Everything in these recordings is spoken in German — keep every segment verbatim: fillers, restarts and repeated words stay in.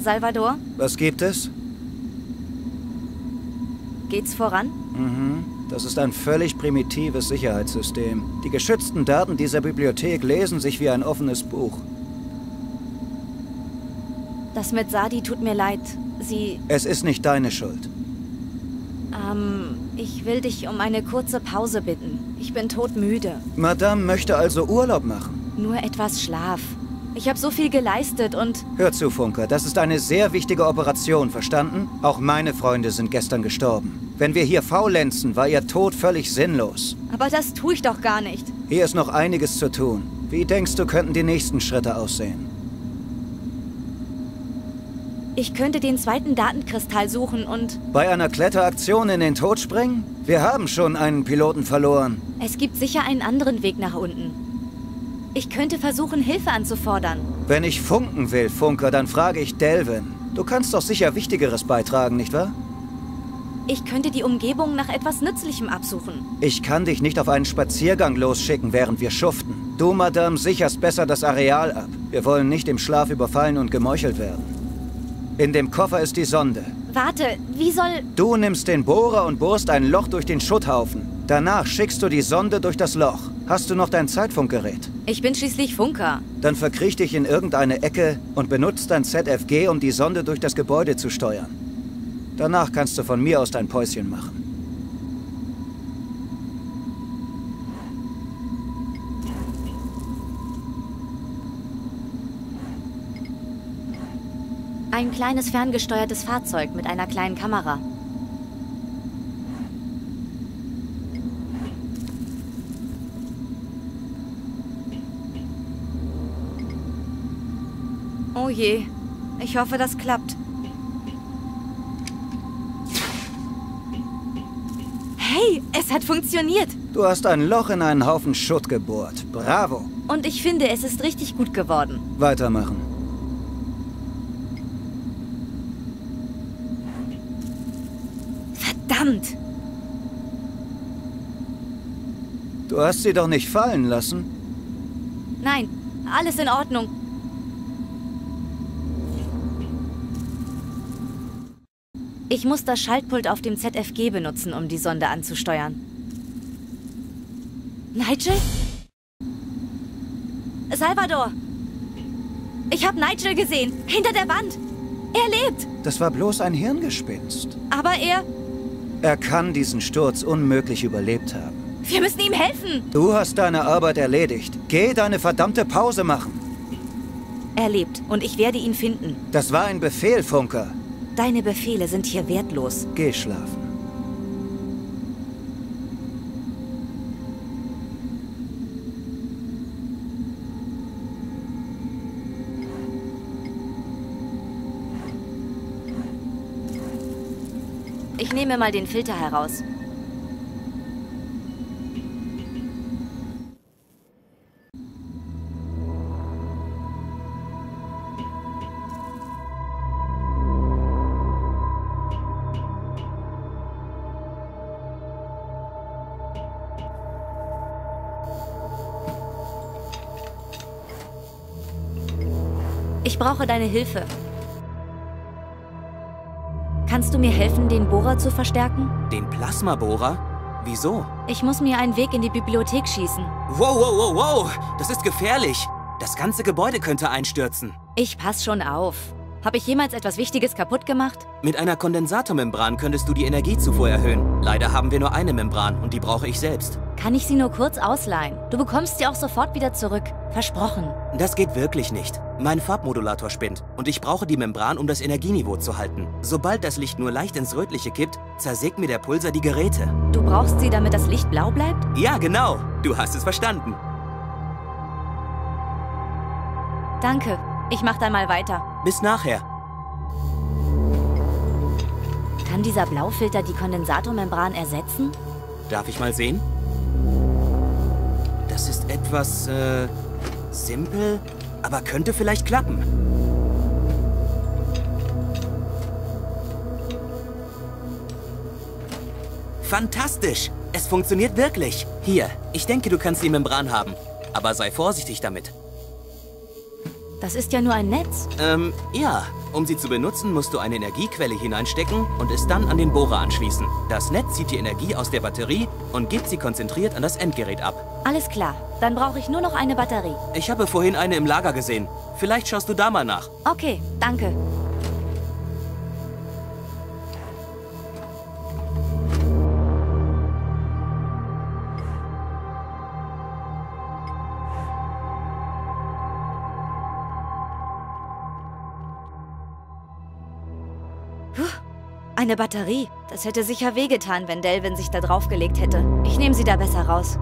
Salvador? Was gibt es? Geht's voran? Mhm. Das ist ein völlig primitives Sicherheitssystem. Die geschützten Daten dieser Bibliothek lesen sich wie ein offenes Buch. Das mit Sadi tut mir leid. Sie... Es ist nicht deine Schuld. Ähm, ich will dich um eine kurze Pause bitten. Ich bin todmüde. Madame möchte also Urlaub machen. Nur etwas Schlaf. Ich habe so viel geleistet und... Hör zu, Funker, das ist eine sehr wichtige Operation, verstanden? Auch meine Freunde sind gestern gestorben. Wenn wir hier faulenzen, war ihr Tod völlig sinnlos. Aber das tue ich doch gar nicht. Hier ist noch einiges zu tun. Wie denkst du, könnten die nächsten Schritte aussehen? Ich könnte den zweiten Datenkristall suchen und... Bei einer Kletteraktion in den Tod springen? Wir haben schon einen Piloten verloren. Es gibt sicher einen anderen Weg nach unten. Ich könnte versuchen, Hilfe anzufordern. Wenn ich funken will, Funker, dann frage ich Delvin. Du kannst doch sicher Wichtigeres beitragen, nicht wahr? Ich könnte die Umgebung nach etwas Nützlichem absuchen. Ich kann dich nicht auf einen Spaziergang losschicken, während wir schuften. Du, Madame, sicherst besser das Areal ab. Wir wollen nicht im Schlaf überfallen und gemeuchelt werden. In dem Koffer ist die Sonde. Warte, wie soll... Du nimmst den Bohrer und bohrst ein Loch durch den Schutthaufen. Danach schickst du die Sonde durch das Loch. Hast du noch dein Zeitfunkgerät? Ich bin schließlich Funker. Dann verkriech dich in irgendeine Ecke und benutzt dein Z F G, um die Sonde durch das Gebäude zu steuern. Danach kannst du von mir aus dein Päuschen machen. Ein kleines ferngesteuertes Fahrzeug mit einer kleinen Kamera. Oh je, ich hoffe, das klappt. Hey, es hat funktioniert. Du hast ein Loch in einen Haufen Schutt gebohrt. Bravo. Und ich finde, es ist richtig gut geworden. Weitermachen. Verdammt! Du hast sie doch nicht fallen lassen? Nein, alles in Ordnung. Ich muss das Schaltpult auf dem Z F G benutzen, um die Sonde anzusteuern. Nigel? Salvador! Ich habe Nigel gesehen, hinter der Wand. Er lebt! Das war bloß ein Hirngespinst. Aber er... Er kann diesen Sturz unmöglich überlebt haben. Wir müssen ihm helfen! Du hast deine Arbeit erledigt. Geh deine verdammte Pause machen. Er lebt und ich werde ihn finden. Das war ein Befehl, Funker. Deine Befehle sind hier wertlos. Geh schlafen. Ich nehme mal den Filter heraus. Ich brauche deine Hilfe. Kannst du mir helfen, den Bohrer zu verstärken? Den Plasmabohrer? Wieso? Ich muss mir einen Weg in die Bibliothek schießen. Wow, wow, wow, wow! Das ist gefährlich! Das ganze Gebäude könnte einstürzen. Ich pass schon auf. Habe ich jemals etwas Wichtiges kaputt gemacht? Mit einer Kondensatormembran könntest du die Energiezufuhr erhöhen. Leider haben wir nur eine Membran und die brauche ich selbst. Kann ich sie nur kurz ausleihen? Du bekommst sie auch sofort wieder zurück. Versprochen. Das geht wirklich nicht. Mein Farbmodulator spinnt und ich brauche die Membran, um das Energieniveau zu halten. Sobald das Licht nur leicht ins Rötliche kippt, zersägt mir der Pulsar die Geräte. Du brauchst sie, damit das Licht blau bleibt? Ja, genau. Du hast es verstanden. Danke. Ich mach dann mal weiter. Bis nachher. Kann dieser Blaufilter die Kondensatormembran ersetzen? Darf ich mal sehen? Das ist etwas, äh, simpel, aber könnte vielleicht klappen. Fantastisch! Es funktioniert wirklich. Hier, ich denke, du kannst die Membran haben. Aber sei vorsichtig damit. Das ist ja nur ein Netz. Ähm, ja. Um sie zu benutzen, musst du eine Energiequelle hineinstecken und es dann an den Bohrer anschließen. Das Netz zieht die Energie aus der Batterie und gibt sie konzentriert an das Endgerät ab. Alles klar. Dann brauche ich nur noch eine Batterie. Ich habe vorhin eine im Lager gesehen. Vielleicht schaust du da mal nach. Okay, danke. Eine Batterie. Das hätte sicher wehgetan, wenn Delvin sich da draufgelegt hätte. Ich nehme sie da besser raus.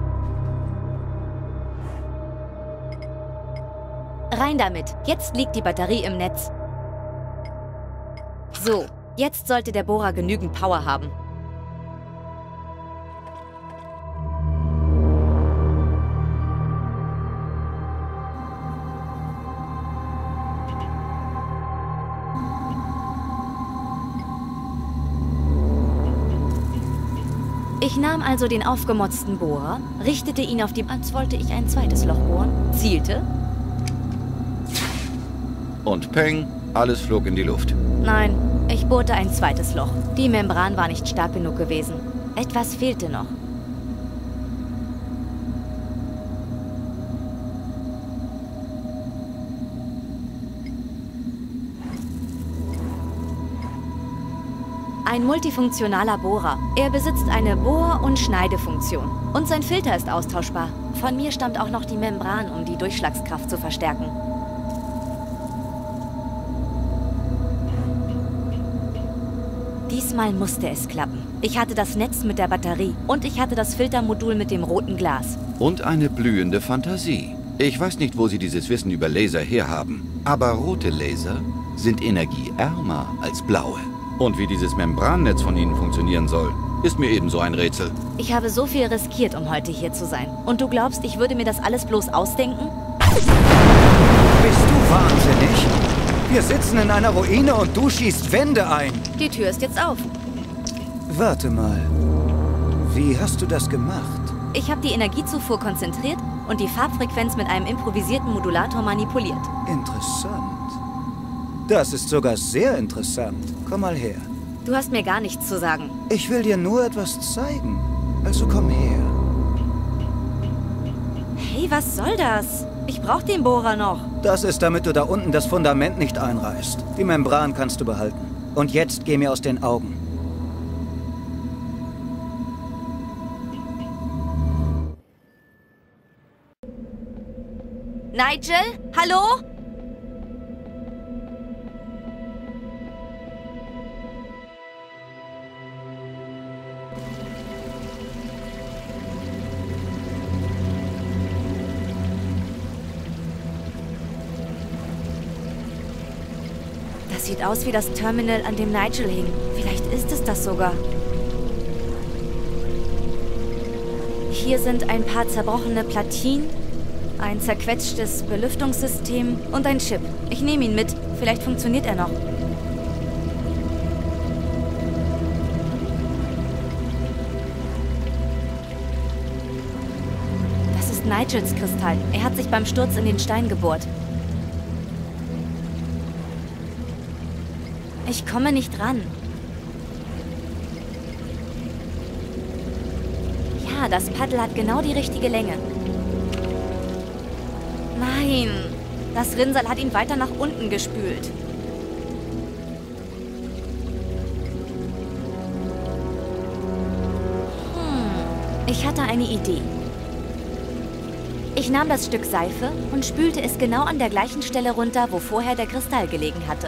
Rein damit. Jetzt liegt die Batterie im Netz. So, jetzt sollte der Bohrer genügend Power haben. Ich nahm also den aufgemotzten Bohrer, richtete ihn auf die... als wollte ich ein zweites Loch bohren, zielte... Und peng, alles flog in die Luft. Nein, ich bohrte ein zweites Loch. Die Membran war nicht stark genug gewesen. Etwas fehlte noch. Ein multifunktionaler Bohrer. Er besitzt eine Bohr- und Schneidefunktion. Und sein Filter ist austauschbar. Von mir stammt auch noch die Membran, um die Durchschlagskraft zu verstärken. Diesmal musste es klappen. Ich hatte das Netz mit der Batterie und ich hatte das Filtermodul mit dem roten Glas. Und eine blühende Fantasie. Ich weiß nicht, wo Sie dieses Wissen über Laser herhaben, aber rote Laser sind energieärmer als blaue. Und wie dieses Membrannetz von Ihnen funktionieren soll, ist mir ebenso ein Rätsel. Ich habe so viel riskiert, um heute hier zu sein. Und du glaubst, ich würde mir das alles bloß ausdenken? Bist du wahnsinnig? Wir sitzen in einer Ruine und du schießt Wände ein. Die Tür ist jetzt auf. Warte mal. Wie hast du das gemacht? Ich habe die Energiezufuhr konzentriert und die Farbfrequenz mit einem improvisierten Modulator manipuliert. Interessant. Das ist sogar sehr interessant. Komm mal her. Du hast mir gar nichts zu sagen. Ich will dir nur etwas zeigen. Also komm her. Hey, was soll das? Ich brauche den Bohrer noch. Das ist, damit du da unten das Fundament nicht einreißt. Die Membran kannst du behalten. Und jetzt geh mir aus den Augen. Nigel? Hallo? Das sieht aus wie das Terminal, an dem Nigel hing. Vielleicht ist es das sogar. Hier sind ein paar zerbrochene Platinen, ein zerquetschtes Belüftungssystem und ein Chip. Ich nehme ihn mit. Vielleicht funktioniert er noch. Das ist Nigels Kristall. Er hat sich beim Sturz in den Stein gebohrt. Ich komme nicht ran. Ja, das Paddel hat genau die richtige Länge. Nein, das Rinnsal hat ihn weiter nach unten gespült. Hm, ich hatte eine Idee. Ich nahm das Stück Seife und spülte es genau an der gleichen Stelle runter, wo vorher der Kristall gelegen hatte.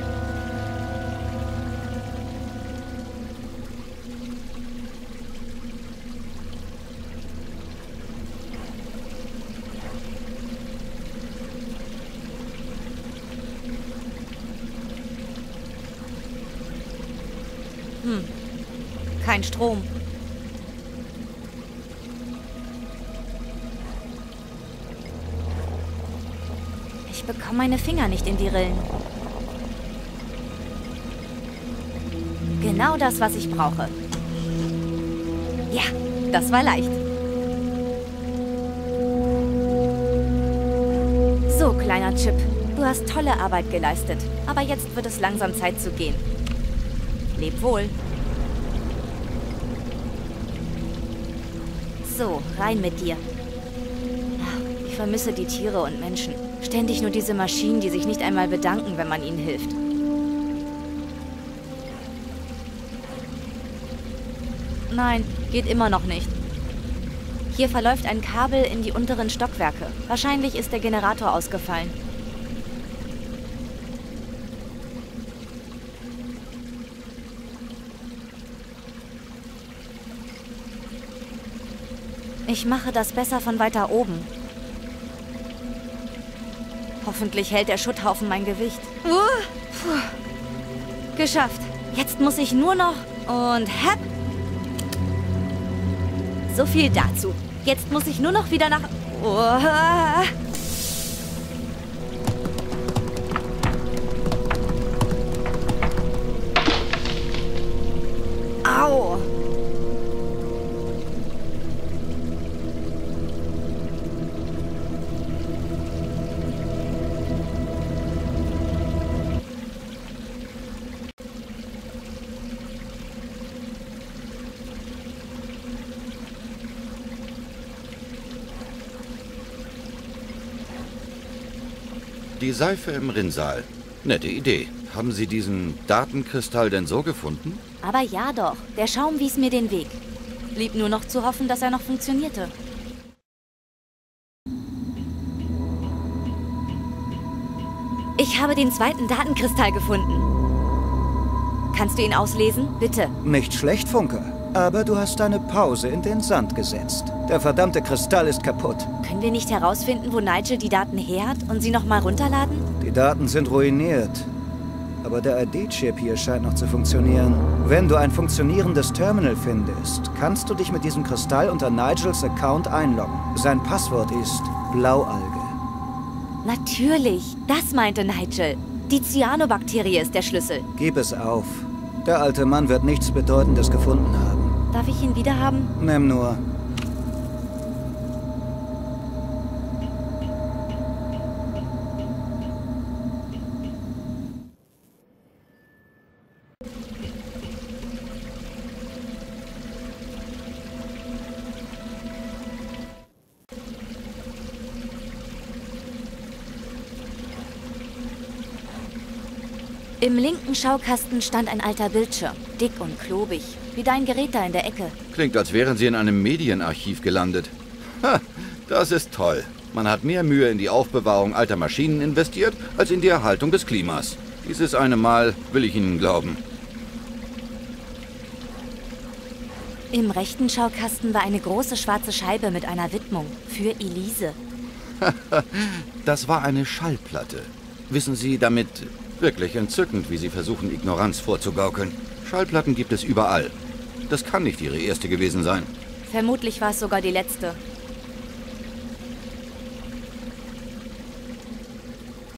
Hm, kein Strom. Ich bekomme meine Finger nicht in die Rillen. Genau das, was ich brauche. Ja, das war leicht. So, kleiner Chip, Du hast tolle Arbeit geleistet, aber jetzt wird es langsam Zeit zu gehen. Leb wohl. So, rein mit dir. Ich vermisse die Tiere und Menschen. Ständig nur diese Maschinen, die sich nicht einmal bedanken, wenn man ihnen hilft. Nein, geht immer noch nicht. Hier verläuft ein Kabel in die unteren Stockwerke. Wahrscheinlich ist der Generator ausgefallen. Ich mache das besser von weiter oben. Hoffentlich hält der Schutthaufen mein Gewicht. Uh, puh. Geschafft. Jetzt muss ich nur noch... Und hepp! So viel dazu. Jetzt muss ich nur noch wieder nach... Oh. Au! Die Seife im Rinnsal. Nette Idee. Haben Sie diesen Datenkristall denn so gefunden? Aber ja doch, der Schaum wies mir den Weg. Blieb nur noch zu hoffen, dass er noch funktionierte. Ich habe den zweiten Datenkristall gefunden. Kannst du ihn auslesen? Bitte. Nicht schlecht, Funke. Aber du hast eine Pause in den Sand gesetzt. Der verdammte Kristall ist kaputt. Können wir nicht herausfinden, wo Nigel die Daten her hat und sie nochmal runterladen? Die Daten sind ruiniert. Aber der I D-Chip hier scheint noch zu funktionieren. Wenn du ein funktionierendes Terminal findest, kannst du dich mit diesem Kristall unter Nigels Account einloggen. Sein Passwort ist Blaualge. Natürlich, das meinte Nigel. Die Cyanobakterie ist der Schlüssel. Gib es auf. Der alte Mann wird nichts Bedeutendes gefunden haben. Darf ich ihn wieder haben? Nimm nur. Im linken Schaukasten stand ein alter Bildschirm, dick und klobig, wie dein Gerät da in der Ecke. Klingt, als wären Sie in einem Medienarchiv gelandet. Ha, das ist toll. Man hat mehr Mühe in die Aufbewahrung alter Maschinen investiert, als in die Erhaltung des Klimas. Dieses eine Mal will ich Ihnen glauben. Im rechten Schaukasten war eine große schwarze Scheibe mit einer Widmung für Elise. Das war eine Schallplatte. Wissen Sie, damit... Wirklich entzückend, wie Sie versuchen, Ignoranz vorzugaukeln. Schallplatten gibt es überall. Das kann nicht Ihre erste gewesen sein. Vermutlich war es sogar die letzte.